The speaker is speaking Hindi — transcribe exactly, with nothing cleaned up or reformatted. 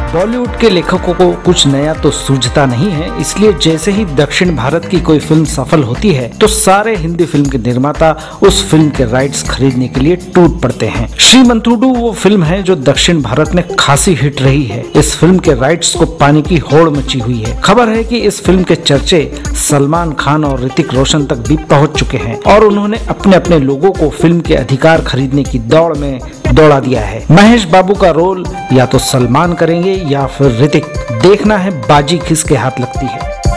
बॉलीवुड के लेखकों को कुछ नया तो सूझता नहीं है, इसलिए जैसे ही दक्षिण भारत की कोई फिल्म सफल होती है तो सारे हिंदी फिल्म के निर्माता उस फिल्म के राइट्स खरीदने के लिए टूट पड़ते हैं। श्रीमंतुडु वो फिल्म है जो दक्षिण भारत में खासी हिट रही है। इस फिल्म के राइट्स को पाने की होड़ मची हुई है। खबर है कि इस फिल्म के चर्चे सलमान खान और ऋतिक रोशन तक भी पहुंच चुके हैं और उन्होंने अपने अपने लोगों को फिल्म के अधिकार खरीदने की दौड़ में दौड़ा दिया है। महेश बाबू का रोल या तो सलमान करेंगे या फिर ऋतिक। देखना है बाजी किसके हाथ लगती है।